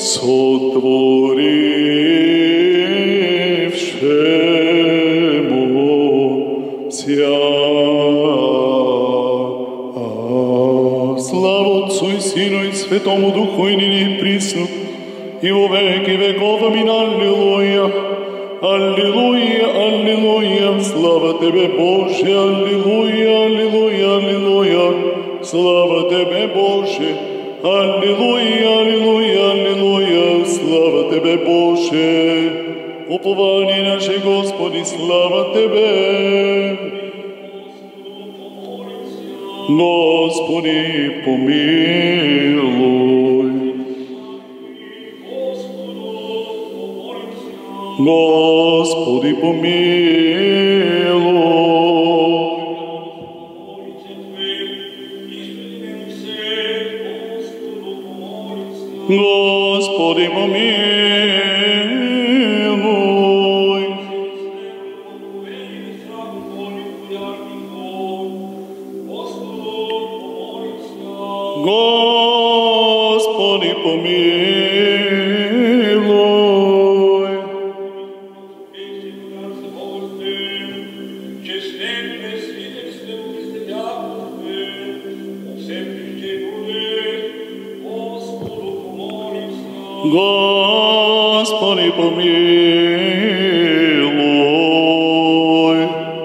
сотворившему вся. Слава Отцу и Сыну и Святому Духу, и ныне и присно, и во веки веков. Аминь. Аллилуйя. Аллилуйя, аллилуйя, слава Тебе, Боже, аллилуйя, аллилуйя, аллилуйя, слава Тебе, Боже, аллилуйя, аллилуйя, аллилуйя, слава Тебе, Боже, упование наше, Господи, слава Тебе. Господи, помилуй. Господи, помилуй. Господи, помилуй. Господи, помилуй. Господи, помилуй.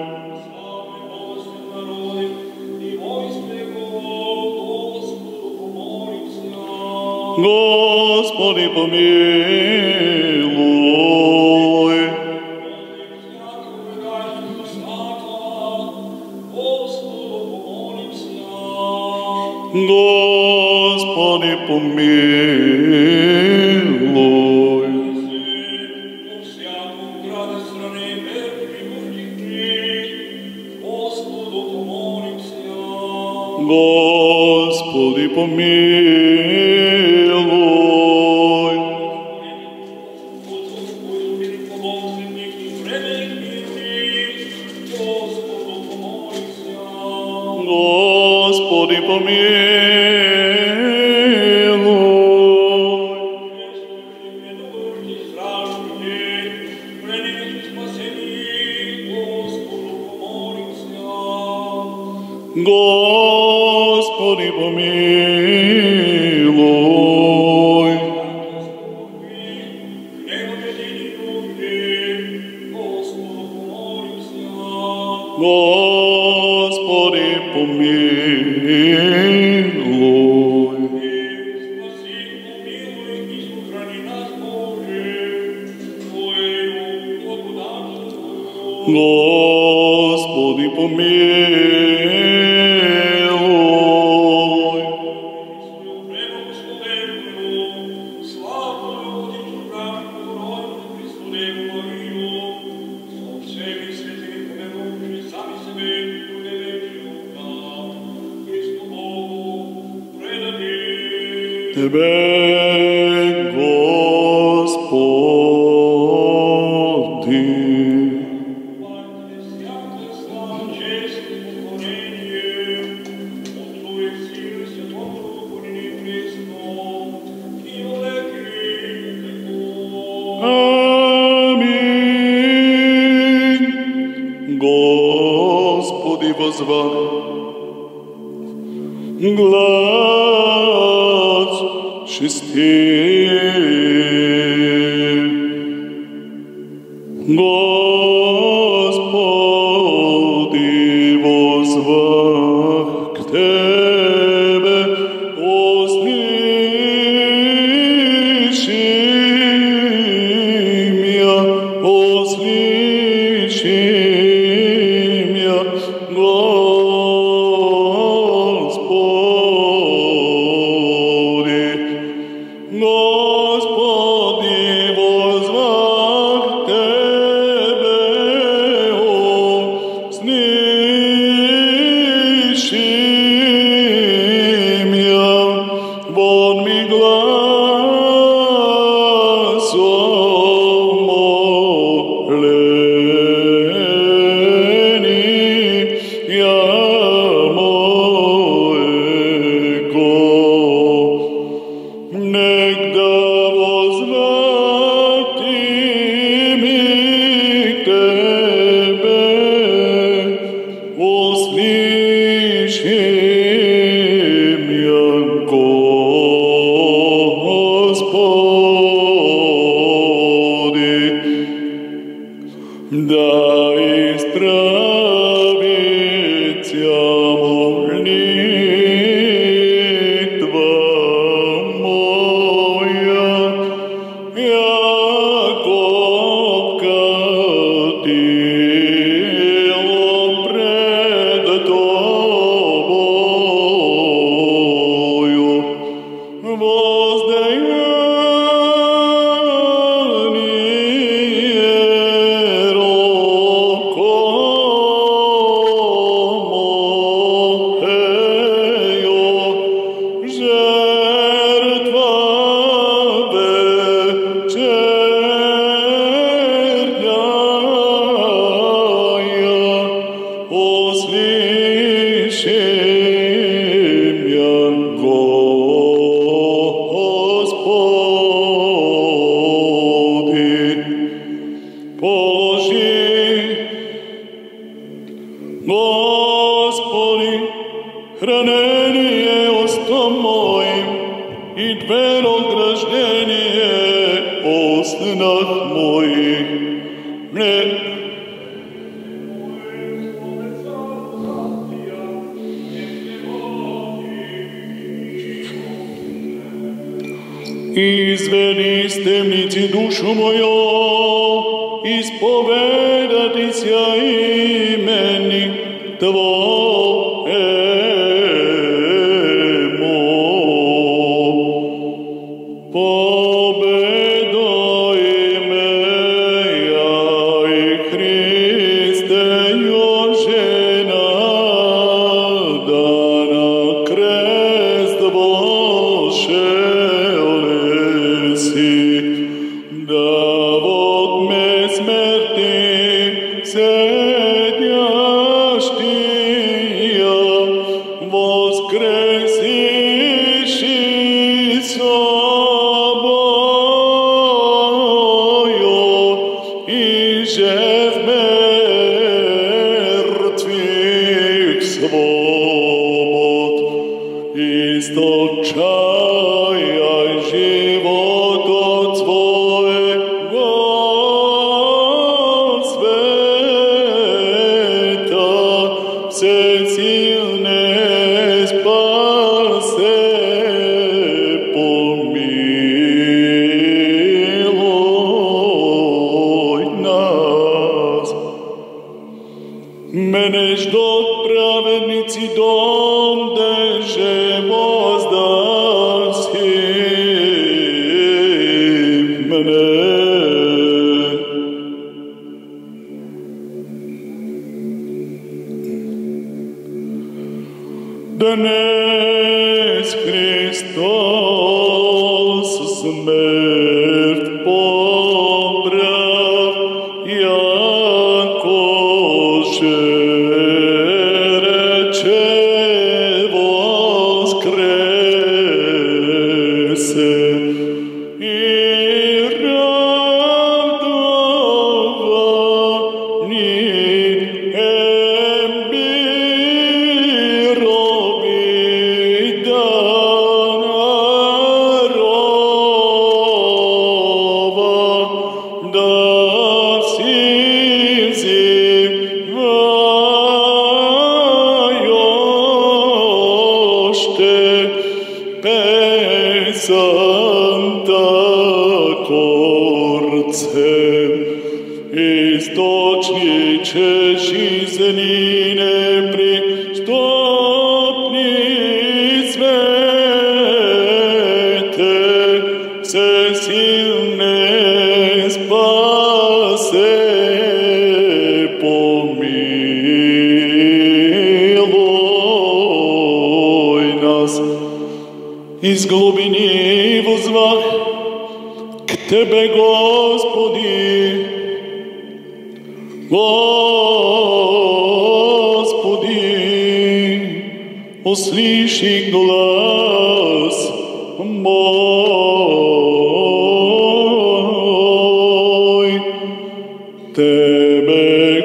Господи, помилуй. Господи, помилуй. Господи, помилуй. Господи, помилуй. Господи, помилуй. Господи, помилуй. Господи, помилуй. Тебе, Господи. Аминь. Господи, возвал глаз чистый. Господи, возвах к Тебе, услыши меня, услыши меня, Господи, Господи, возвах к Тебе, услыши меня, вон ми гласом моления моего. Негда ограждение о сынах моих. Изведи из темницы душу мою, исповедатися имени Твоему. Победо имея и Христе Йожена, да на крест вошел си, да вот ме смерти седящия воскресишь и собою, и же в мертвых свобод источая живот от своего света, всесильный спасе помилуй нас. Мене ждут праведницы дом, деже воздаси мене. Днес Христос смерть побрав, яко же рече воскресе, и радовани Santa Corce, источниче жизненне преступни свете, всесильный спасе помилуй нас. Из глубины возвах к Тебе, Господи, Господи, услыши глаз мой. Тебе,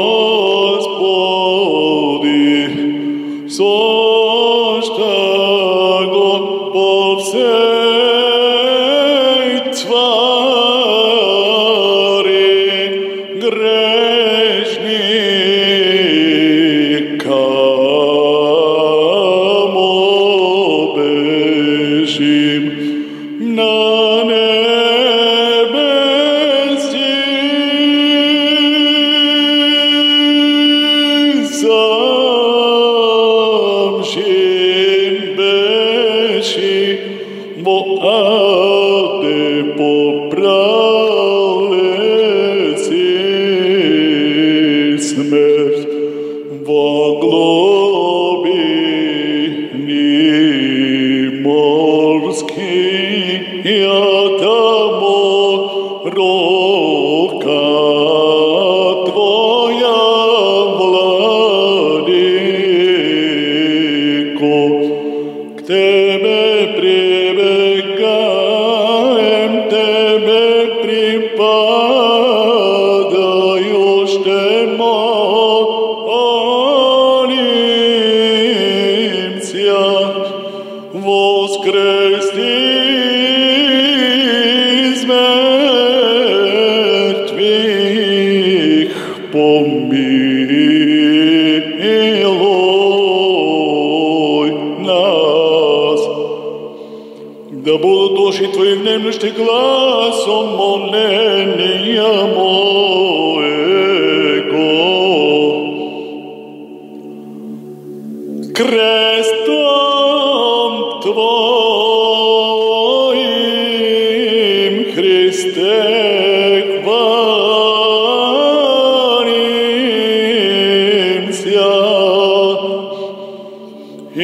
Господи, сощтаго по всей твари грешникам обежим на небеси. Замшим беши во аде поправлеси смерть во глубини морские тамо рука Твоя владыко, к Тебе прибегаем, Тебе припадаешь, Ты молимся, воскресни внемлющий гласом моления моего. Крестом Твоим, Христе, хвалимся, и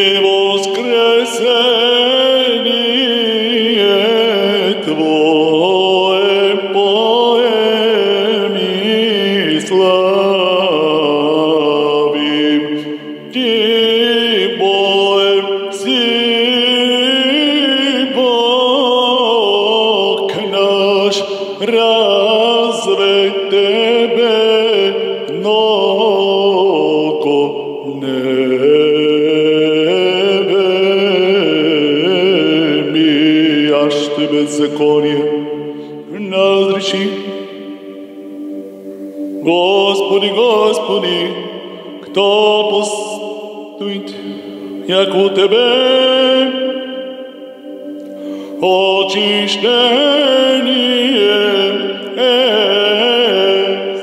воскресение Твое поэм и славим. Ти Бог, си Бог наш, разве Тебе много небе, аж Ты беззаконие разреши. Господи, Господи, кто пустует, як у Тебе очищение есть.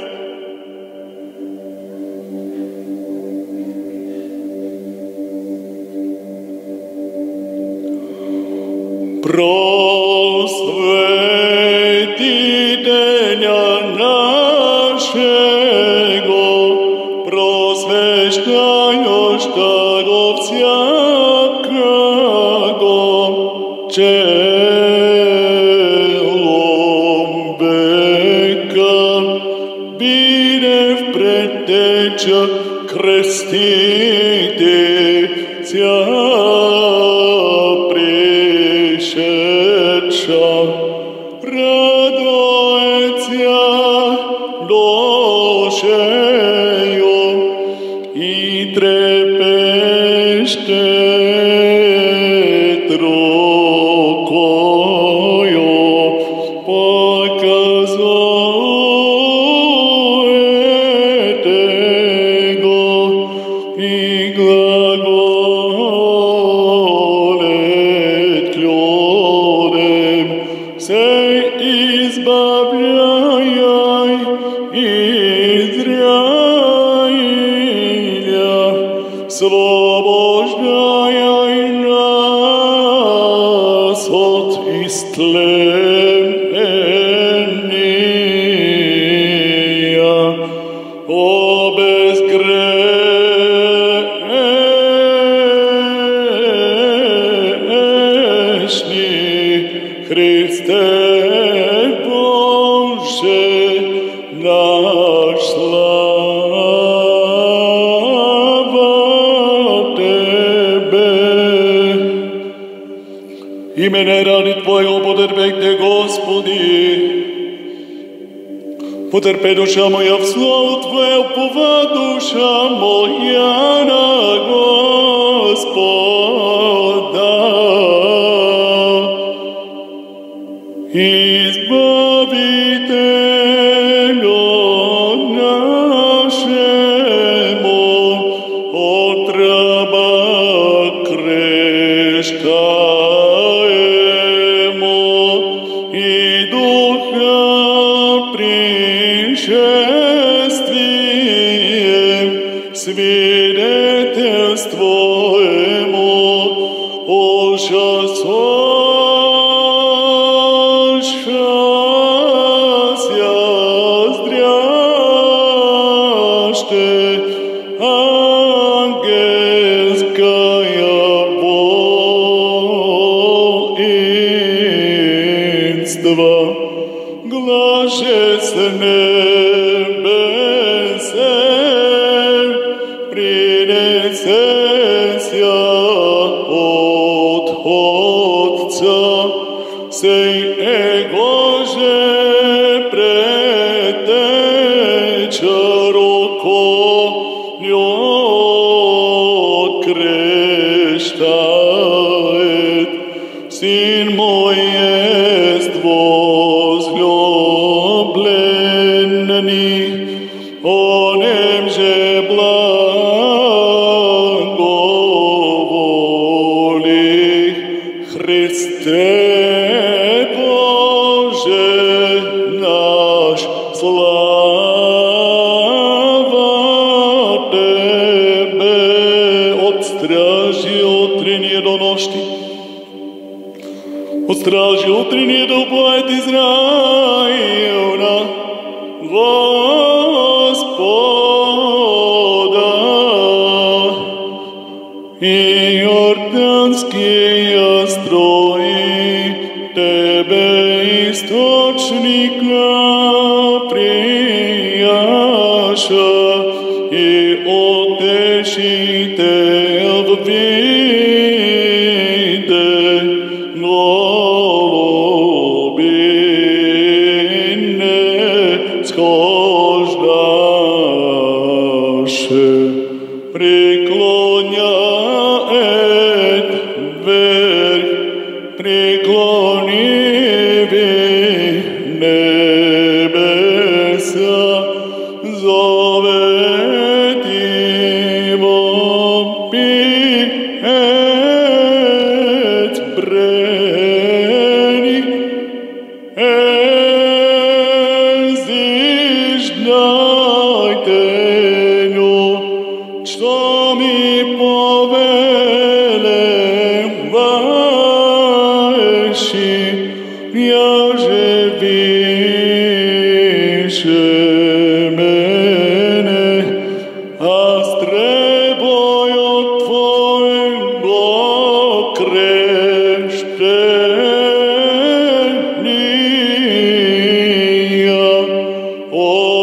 Просвети деня нашего, просвещающего всякого, челом века, биде впред Теча крестите ся пришедша, радуется душею и трепещет рукою, показует Его и глаголет к людям, сей избавляй Израиля, освобождай нас от истления, о безгрешный Христе Боже наш, слава Тебе. И мене ради Твоего потерпейте, Господи. Потерпи, душа моя, в славу Твою, упова душа моя на Господа. Избавителю нашему от раба креща и духа пришествием свидетельствуему ужасошася здряште ангельская воинство, глаже с небесем принесеся от Отца, сей Его же предтеча рукою крещает. Сын мой есть возлюбленный, о нем же благоволи Христе Господи, поет Израилна, Господа, и иорданские строи Тебе источника прияша, и отешите в виде голубине схождаше, преклоняет вверх, преклони небеса, зовет его пиет брени, зиждайте ню, что ми повелеваешь, я же више мене, а с требою Твоим окрещения, о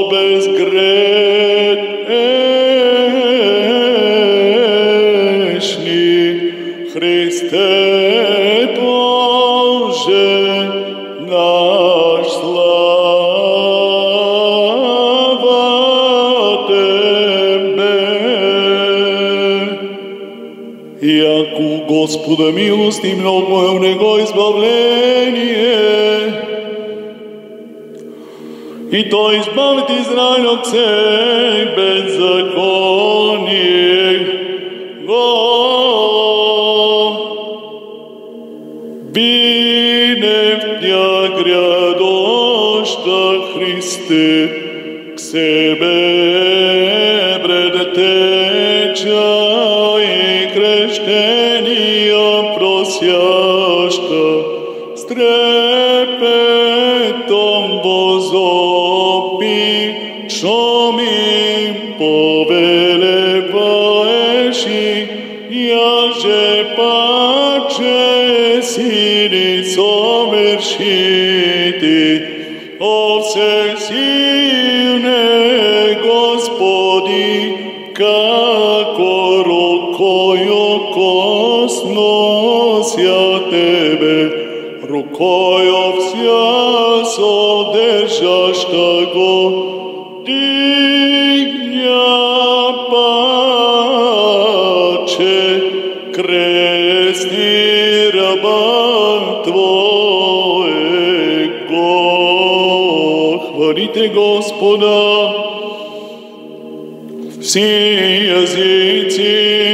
безгрешный Христе Боже наш, слава Тебе. Яку Господа милости много в Него избавление, и то избавит Израиль от всех беззаконий. Бинев Тя грядоща Христе, к себе предтеча и крещения просяща, с трепетом возопи, что ми повелеваешь, я же паче сили совершити, о всесильный Господи, како рукою коснося Тебе, рукою вся содержащего, дигня паче крестни раба Твоего. Хвалите Господа, все языки,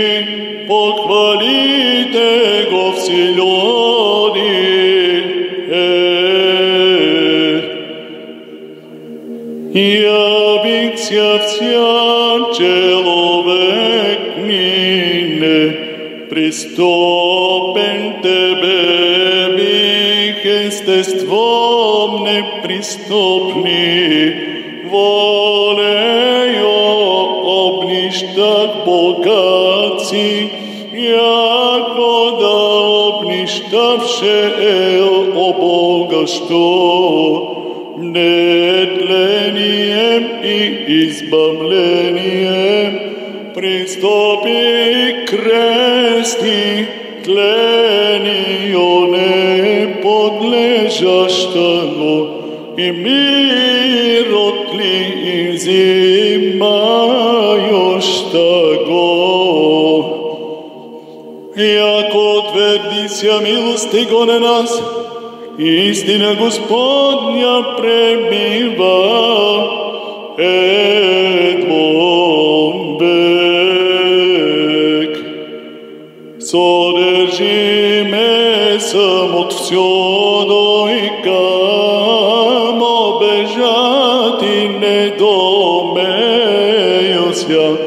похвалите Го все люди. Явится вся человек мине, приступен Тебе бих естеством неприступный, волею обнищах богатци, якода обнищавше о Бога, что нетлением и избавлением приступи крести тлению не подлежащего, и мир отли изимающего. Яко твердися милости го на нас, истина Господня пребива едвом век. Содержи ме сам от всюду и камо бежати не домеюся,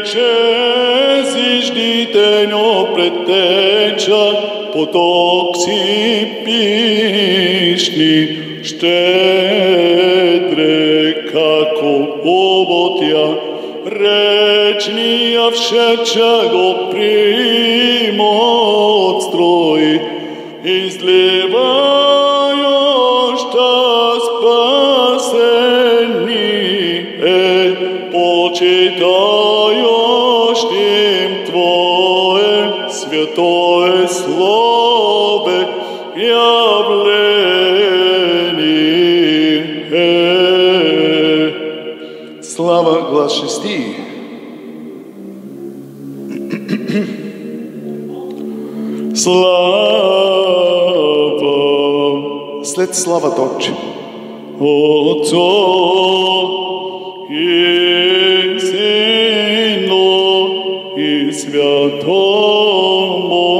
рече зиждите но предтеча, поток си pišni, štedre kako obotja, rečnija všečego primostroji, izlivajoš ta spasenije, počitajoš tim tvoje svjetoje slove javlenije. Slava glas šesti. Slava, sled slava toči. Otco i Sinu i Svjatomu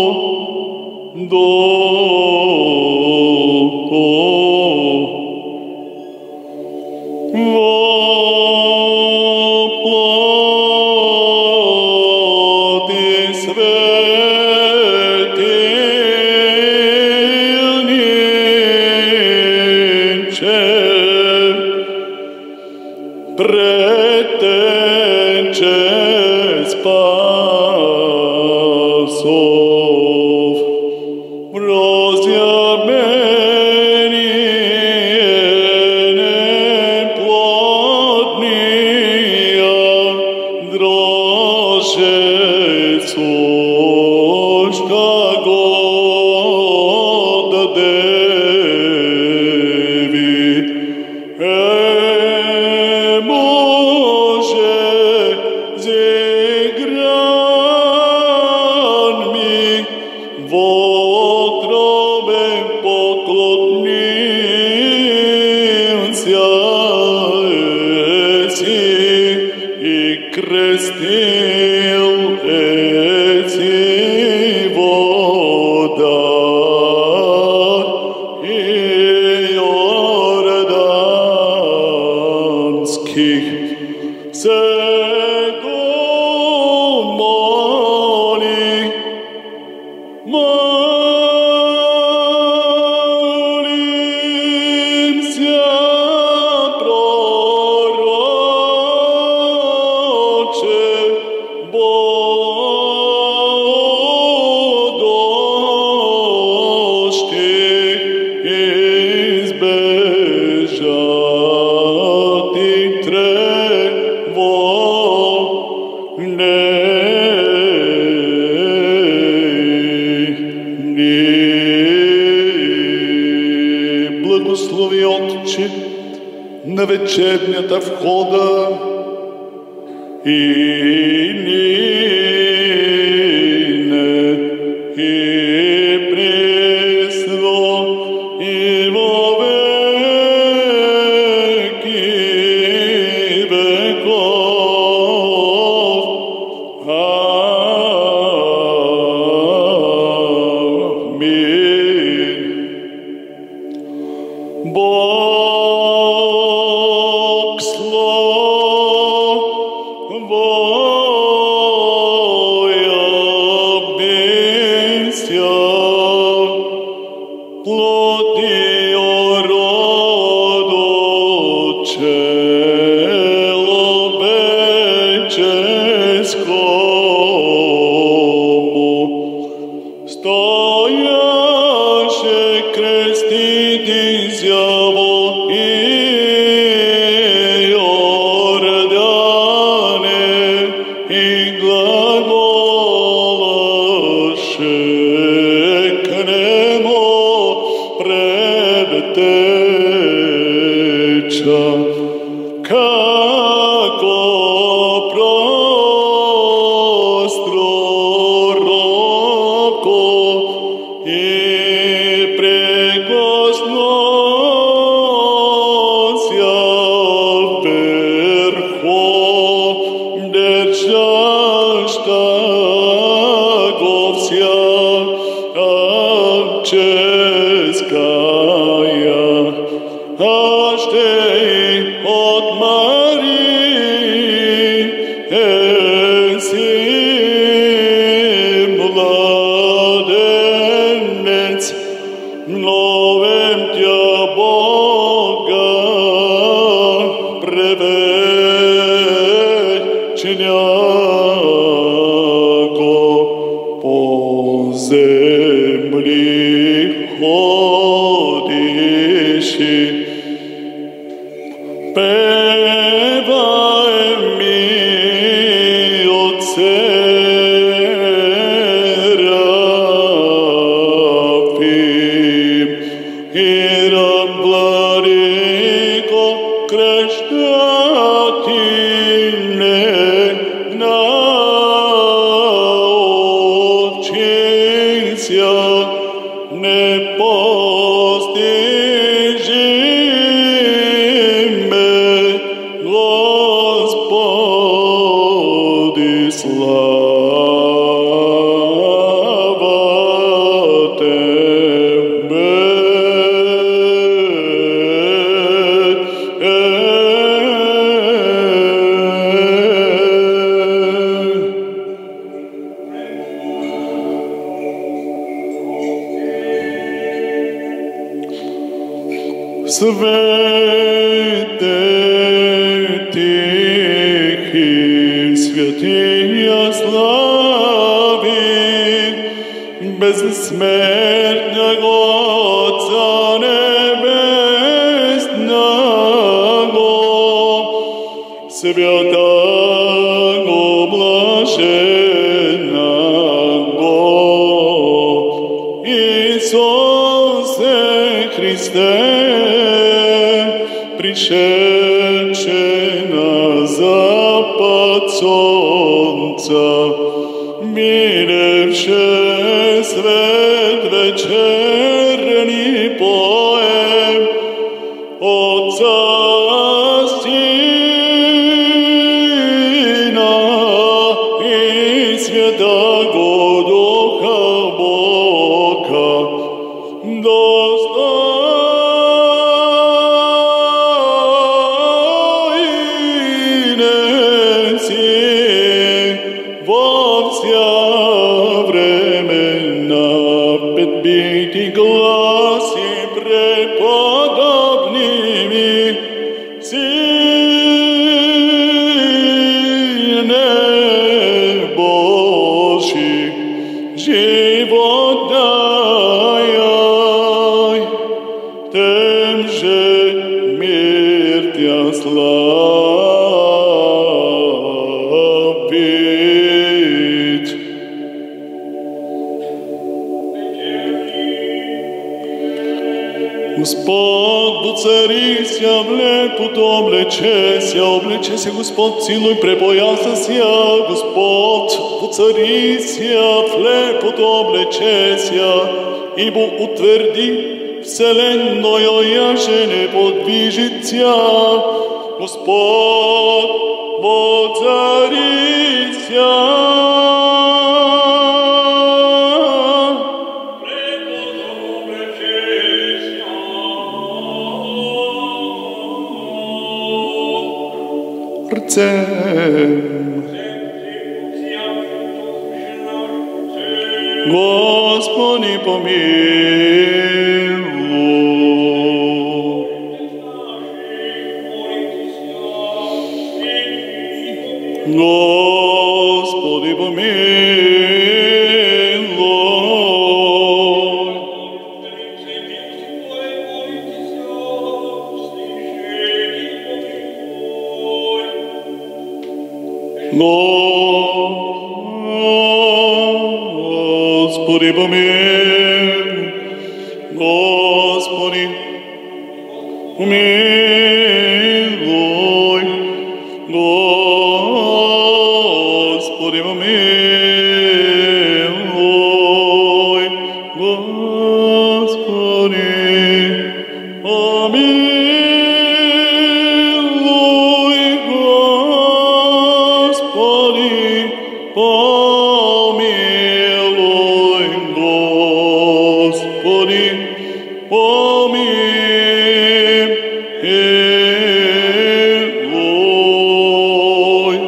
на вечернята входа и нине и пресно и во веки веков. Амин. Бог славоя бися, плотио роду человеческому, стояше креститися во Иордане и глаголаше к нему предтеча, како простро роко и прекоснося верхом держащаго вся отческая, аж ты от Марии эси младенец Zovem Tja, Boga, prevečnjago po zemlji hodiši. Pevaj mi, Otce Serafim, Hiram Blarico, Creștatine, naučinția, nepostižime, Gospodi, slava Tebe. Svete tihi, svjetija slavi, bezsmrtnog Otca nebesnago, svjatago blaženago, Isuse Hriste, prišeće na zapad sonca, mirevše svet večerni poem, Otca Sina i Svjetago Duha Boga, biti glasi prepodobnimi, Sine Božji, život dajaj, temže mir Tja slavit. Gospod, буцарися, в лепоту облечеся, Господ, цілуй препоясася, Господ, буцарися, в лепоту облечеся, ибо утверди вселенною, яже не подвижиться. Господ, буцарися, Господи, помилуй. Господи, помилуй. Господи, помилуй, Господи, помилуй, Господи, помилуй, Господи, помилуй, Господи, помилуй, Господи, помилуй.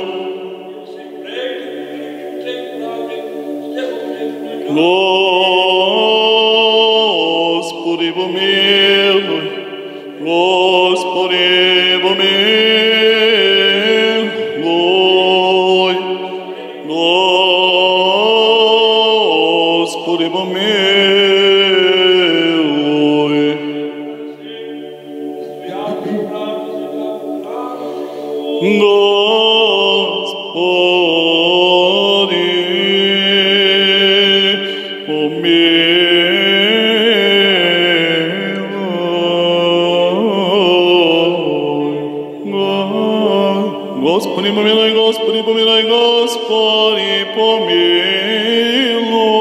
Господи, помилуй. помилуй, Господи, помилуй, Господи, помилуй. Господи, Господи, помилуй, Господи, помилуй, Господи, помилуй.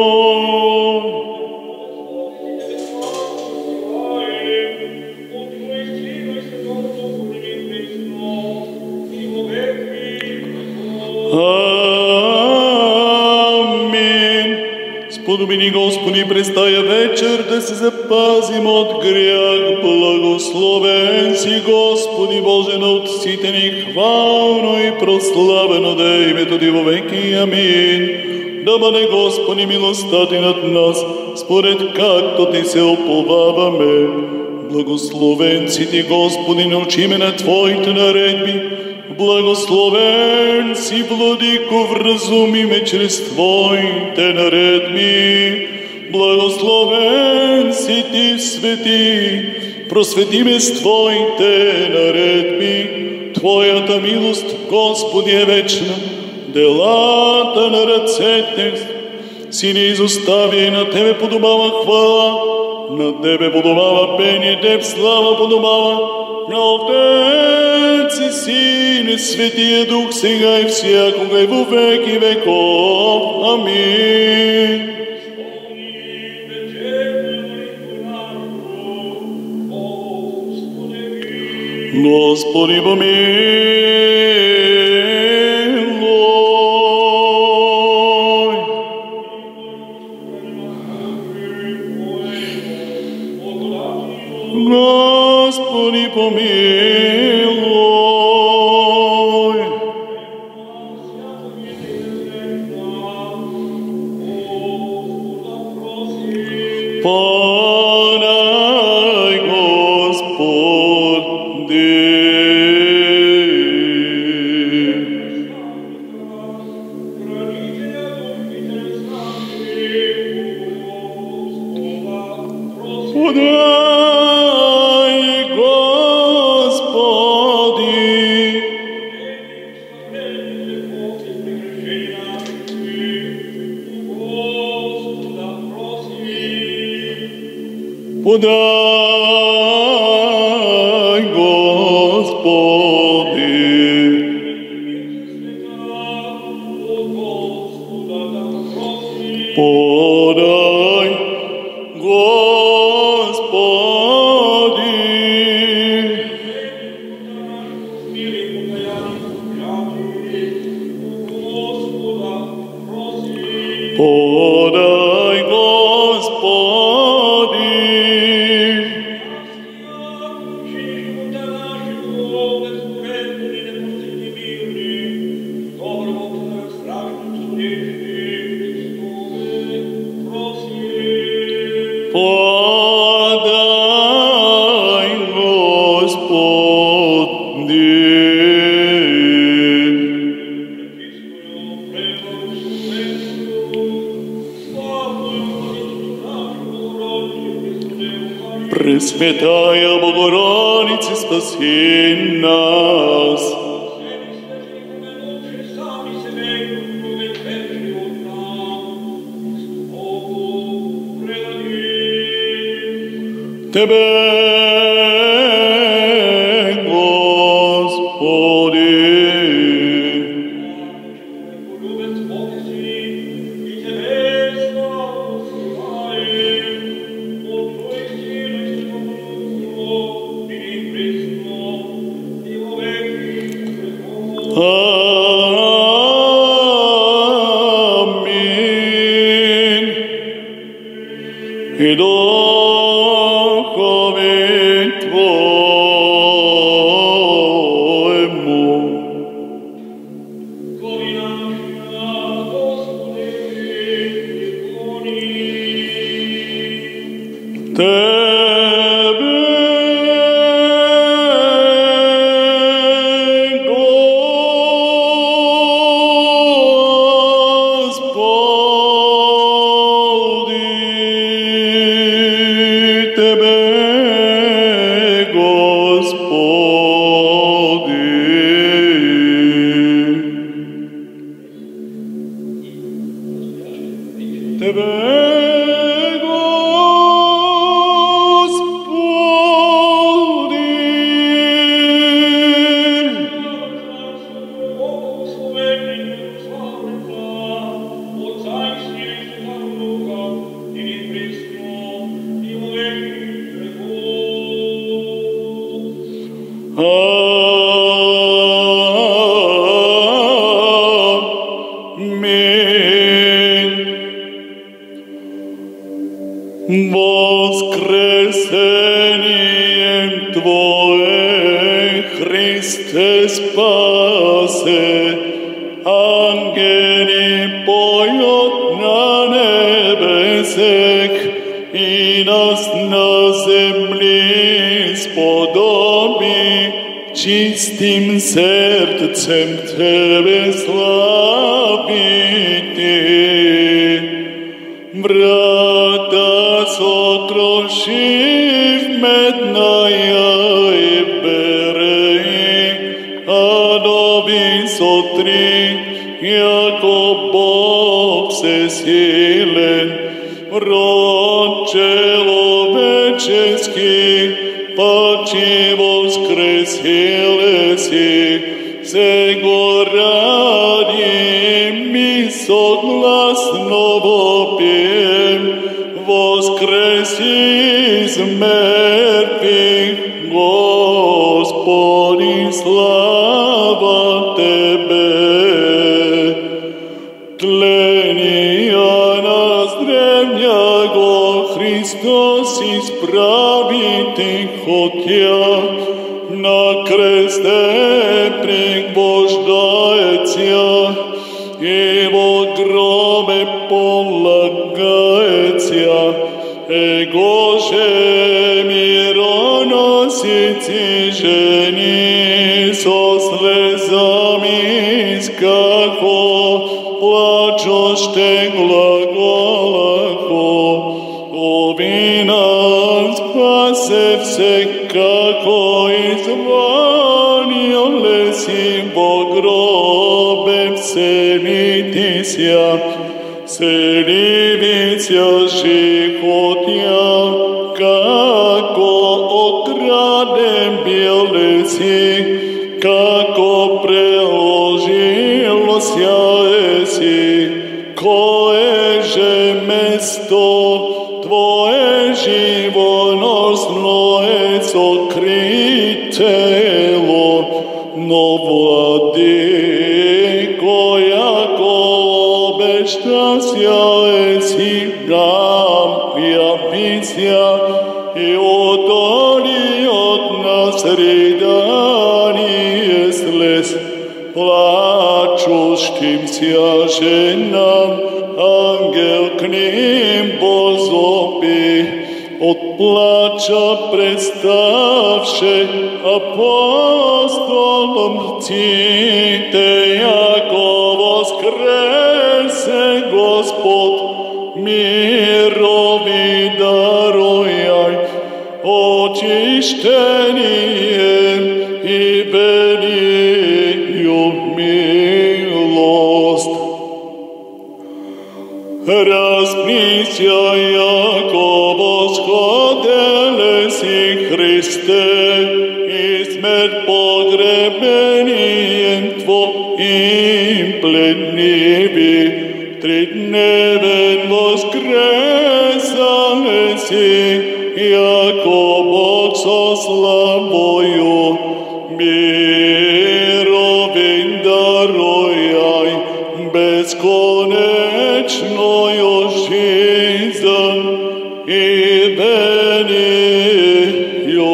Амин. Сподобини, Господи, през тая вечер да се запазим от грях. Благословен си, Господи Боже, на отците ни, хвално и прославено да е името Ти вовеки. Амин. Да бъде, Господи, милостта Ти над нас, според както Ти се уповаваме. Благословен си Ти, Господи, научи ме на Твоите наредби. Благословен си, Владико, вразуми ме чрез Твоите наредби. Благословен си Ти, Свети, просвети ме с Твоите наредби. Твоята милост, Господи, е вечна, делата на ръцете си не изостави, и на Тебе подобава хвала, на Тебе подобава пение, Теб слава подобава, на Отец и Син и Светия Дух, сега и всякога и во веки веков. Амин. Господи, помилуй. Господи, помилуй. Подай, Господи. Подай, Господи. Подай, Господи. Подай, Господи. Подай, Господи. Подай, Господи. Пресвятая Богородица, спаси нас. Тебе, Господи. Амин. И Духове Твоем Tebe, Господи. Tebe, Воскресением Твоим, Христе, спасе, ангели поют на небесах, и нас на земле сподоби, чистым сердцем Тебе славите. Брата сокрушив медная и береги, а нови сотри, яко Бог всесилен, род человеческий, паче воскресилеси, сего ради ми согласно вопием, воскреси из мертвых, Господи, слава Тебе. Тления нас древняго Христос исправити хотя, на кресте пригвождается, и во гробе полагается, Его же мироносицы жени со слезами скако, плачущих глаголахо, обина спасе всекако извонил леси во гробе вселитися, селивися жихотя, како окрадем белеси, како преложилося еси, кое же место Твое живоносное сокритело, но владыко, яко обещася еси нам явися, и отдали от нас рыдание слез, плачущимся женам ангел к ним возопи, от плача представши апостолом Тите, яко воскресе Господ, мирови даруяй, очищение и великую милость. Распнися, яко восходелеси Христе, и смерть погребением Твоим пленниви, тридневен воскресалеси, яко Бог со славою, мировен даруяй, бесконечною жизнь и великую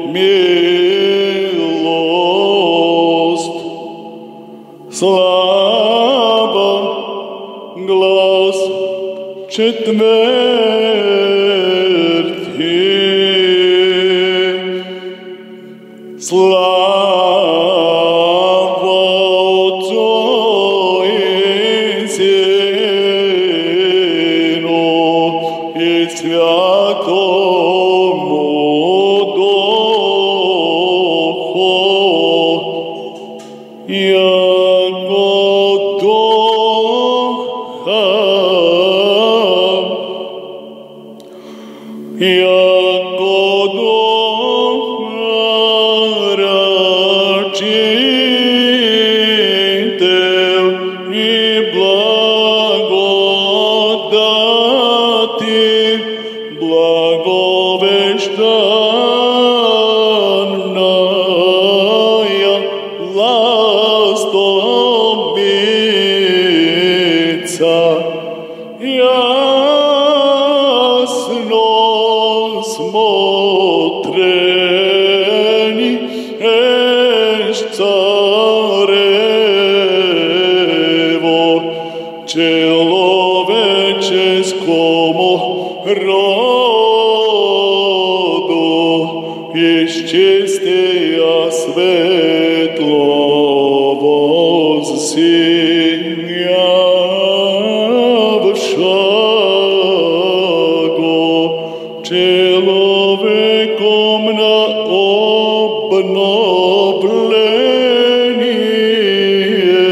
милость. Слава, глас четвертый. Слава Отцу и Сыну и Святому Божественная ластовица, ясно смотрени эш царево, человеческому роду есть чистое светло воссиявшего человеком на обновление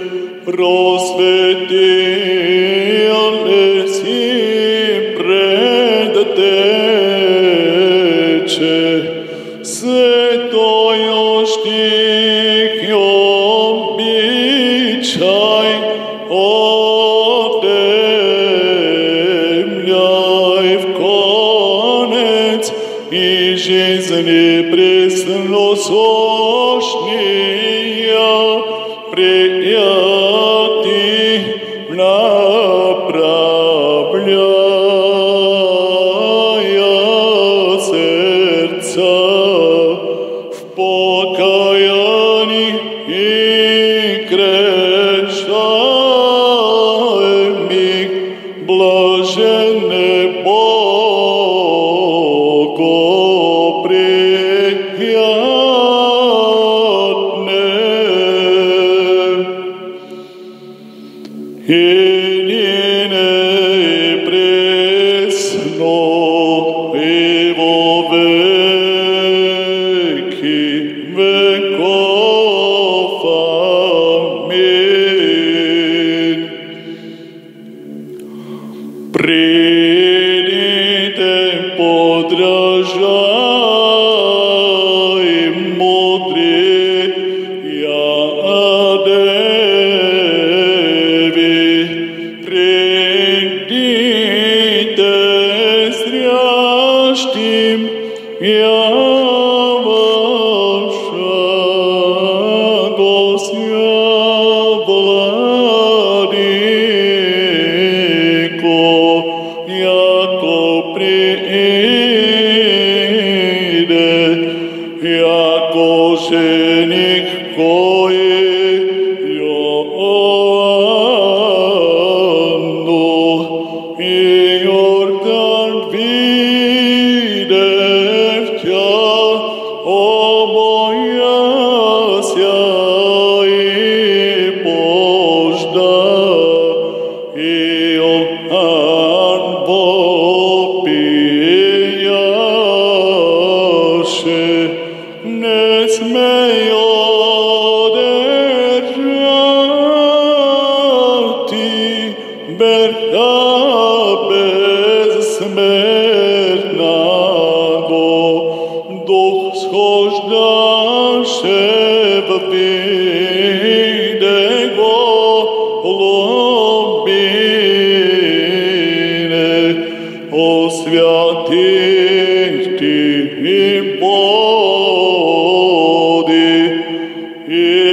просветились и предтече святою стихью бичай отемляй в конец и жизни пресносошния приятий направляя сердца в покаянии и крещаемых блаженны Богу приятны. И ныне пресно и во веки веков. Аминь. Придите, подражаем мудрия деви. Придите, зрящим я ваша Гостя владыко, яко прииде, яко жених кое Иоанну и Иордан видев тя, обояся и пожда. Иоанн вопияше, не смея держати верха безсмертного, дух схождаше в видего глубины, о святых ти боди, и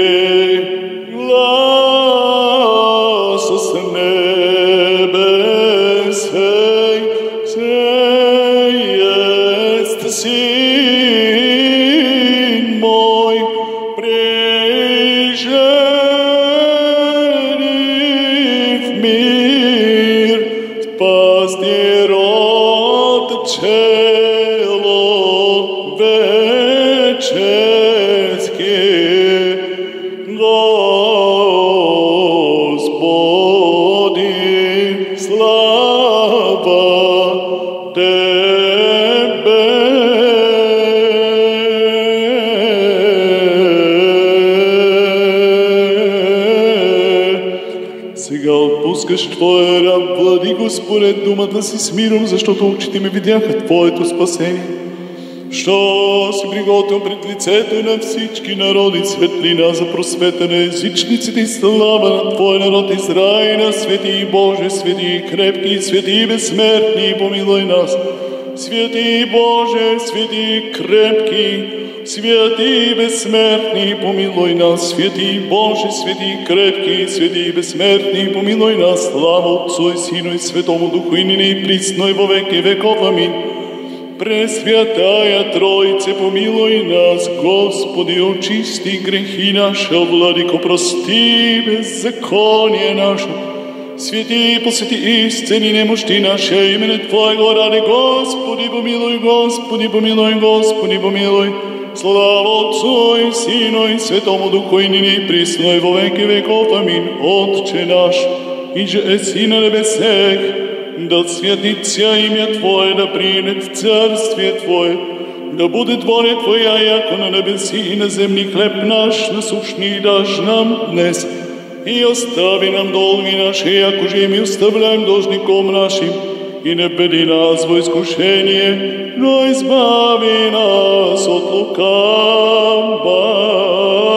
глас с небесей сеест Син мой, прижени в мир, спасти род человеческий. Господи, слава Тебе. Сега отпускаш Твоя раб, владико, според думата си с миром, защото очите ми видяха Твоето спасение. Що си приготвил пред лицето на всички народи светлина за просвета на езичниците и слава на Твой народ Израиля, свети Боже, свети крепки, свети безсмертни, помилуй нас. Святый Боже, святый крепкий, святый бессмертный, помилуй нас. Святый Боже, святый крепкий, святый бессмертный, помилуй нас. Слава Отцу и Сыну и Святому Духу, и ныне и присно и во веки веков. Аминь. Пресвятая Троице, помилуй нас, Господи, очисти грехи наши, Владыко, прости беззаконие наше. Святи, посвяти, исцели немощи наши, имени Твоего ради, Господи, помилуй, Господи, помилуй, Господи, помилуй. Слава Отцу и Сыну и Святому Духу, и ныне и присно и во веки веков. Аминь. Отче наш, иже еси на небесех, да святится имя Твое, да придет царствие Твое, да будет воля Твоя, яко на небеси и на земли. Хлеб наш насущный дашь нам днес, и остави нам долги наши, яко же и мы оставляем должником нашим, и не введи нас во искушение, но избави нас от лукавого.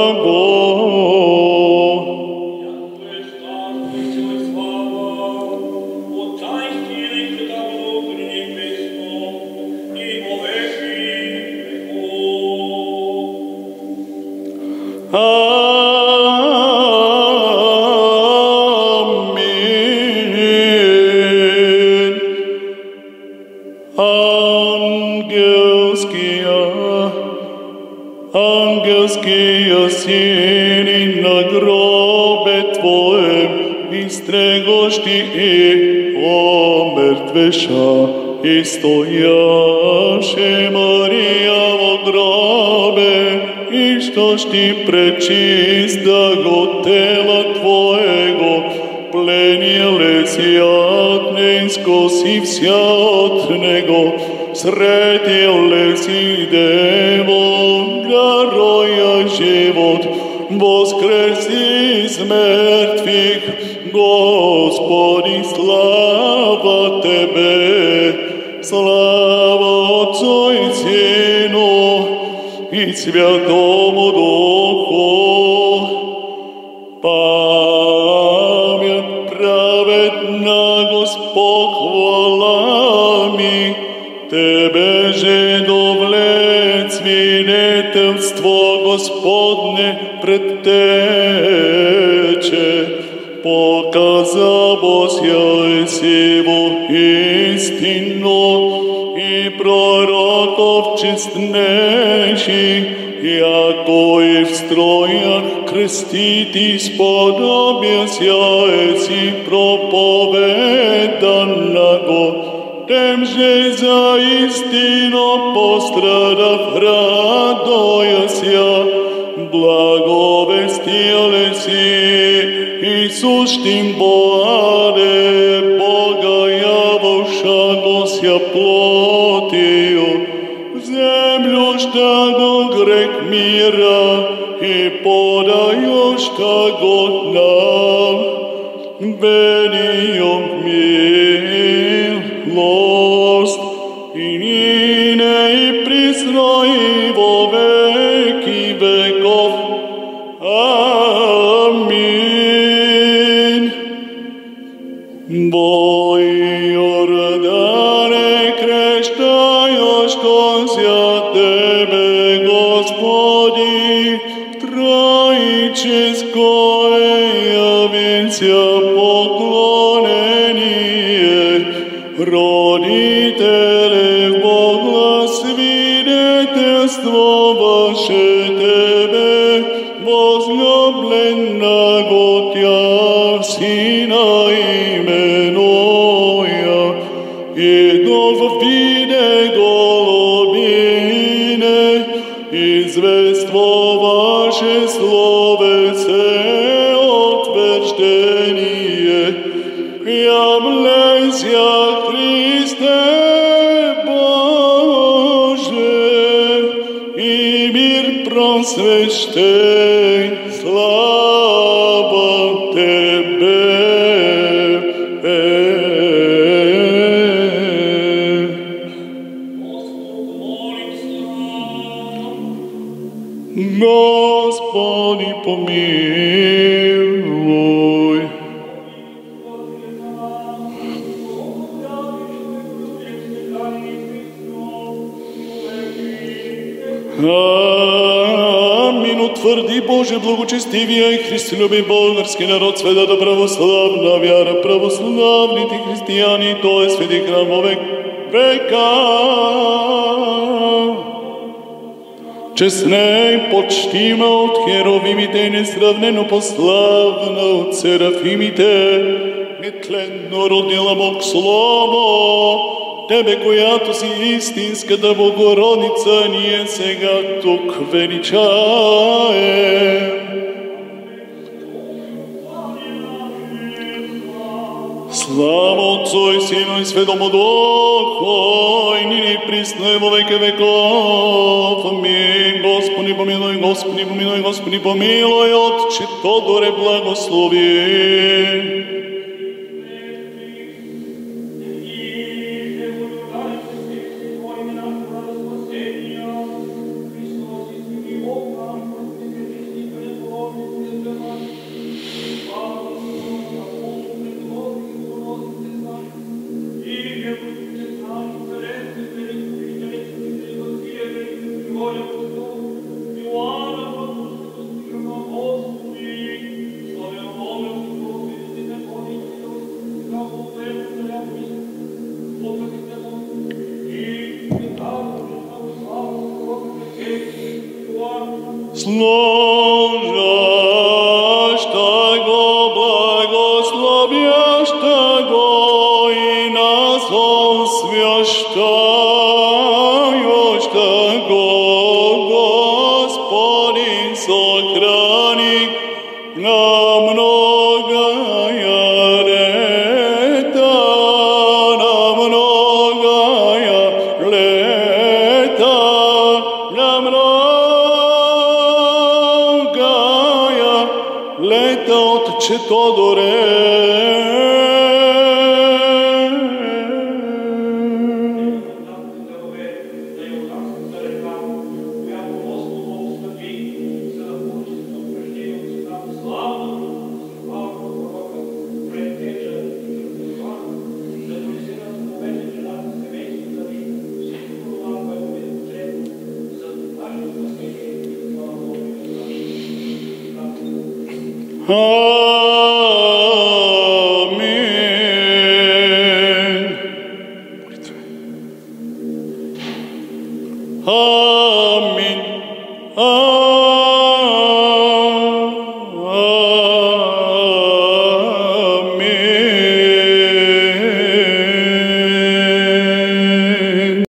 Ангельские сини на гробе Твоем, истрегош Ти и омертвеша, и стояше Мария во гробе, и что ж Ти пречиста го тела Твоего, пленile си от нейско си вся от него, сретile си дево, даруя живот, воскреси из мертвых, Господи, слава Тебе, слава Отцу и Сыну и Святому Духу. Память праведна, Господь, хвалами Тебе же довлек свидетельство Господне предтече, показавося сего истину и пророков честнейших, яко и в строях крестити сподобяся еси проповеданного, тем же за истину пострадав радояся, благовестили си Исус тим боаде, Бога явошагося плотию, землю штаго грех мира и подаешь штаго нам, вением милост, и нине и присно и во веки веков. Аминь. Бой Йордане крещающийся Тебе, Господи, троическое явился поклонение, родители Бога, свидетельство ваше Тебе, возлюбленного Тя, Сына именуя, и в виде голубины, извество ваше словеце утверждение, являйся, Христе Боже, и мир просвещай, слава Тебе. Господи, помилуй. Амин. Утвърди, Боже, благочестивия и христолюби български народ, святата православна вяра, православните християни, то е свети храм во века. Честне и почтима от херовимите и несравнено пославна от серафимите, нетленно родила Бог Слово, Тебе, която си истинската Богородица, ние сега тук величаем. Слава Отцу и Сину и Светому Духу, и нині присно и во веки веков. Амин. Господи помилуй, Господи помилуй, Господи помилуй, Отче Тодоре благослови. Служащого, благословящего и нас освящающего, Господин, сохрани на многая лета, на многая лета, на многая лета, Отче Тодоре. Амин. Амин. Амин.